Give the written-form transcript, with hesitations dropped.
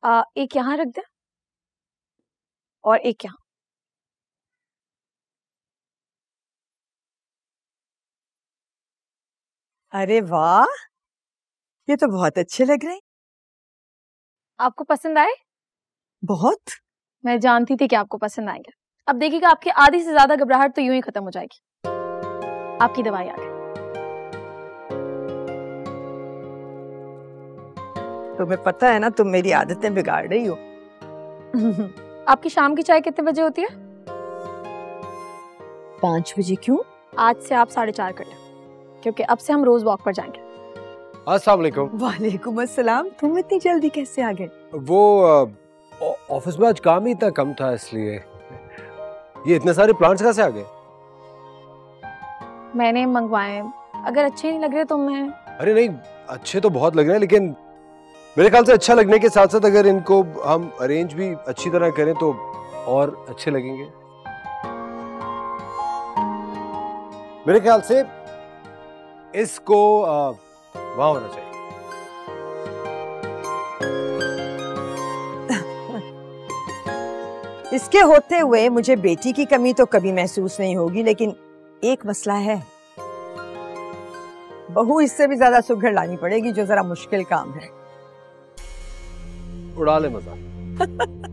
एक यहाँ रख दे और एक यहाँ। अरे वाह, ये तो बहुत अच्छे लग रहे हैं। आपको पसंद आए? बहुत। मैं जानती थी कि आपको पसंद आएंगे। अब देखिएगा आपकी आधी से ज्यादा घबराहट तो यूं ही खत्म हो जाएगी। आपकी दवाई आ गई। तुम्हें पता है ना, तुम मेरी आदतें बिगाड़ रही हो। आपकी शाम की चाय कितने बजे होती है? 5 बजे। क्यों? आज से आप 4:30 कर लें, क्योंकि अब से हम रोज वॉक पर जाएंगे। अस्सलाम वालेकुम। वालेकुम अस्सलाम। तुम इतनी जल्दी कैसे आ गए? वो ऑफिस में आज काम ही इतना कम था, इसलिए। ये इतने सारे प्लांट्स कहाँ से आ गए? मैंने मंगवाए, अगर अच्छे नहीं लग रहे तो मैं। अरे नहीं, अच्छे तो बहुत लग रहे हैं, लेकिन मेरे ख्याल से अच्छा लगने के साथ साथ अगर इनको हम अरेंज भी अच्छी तरह करें तो और अच्छे लगेंगे। मेरे ख्याल से इसको वहां होना चाहिए। इसके होते हुए मुझे बेटी की कमी तो कभी महसूस नहीं होगी, लेकिन एक मसला है, बहू इससे भी ज्यादा सुघड़ लानी पड़ेगी, जो जरा मुश्किल काम है। उड़ा ले मजाक।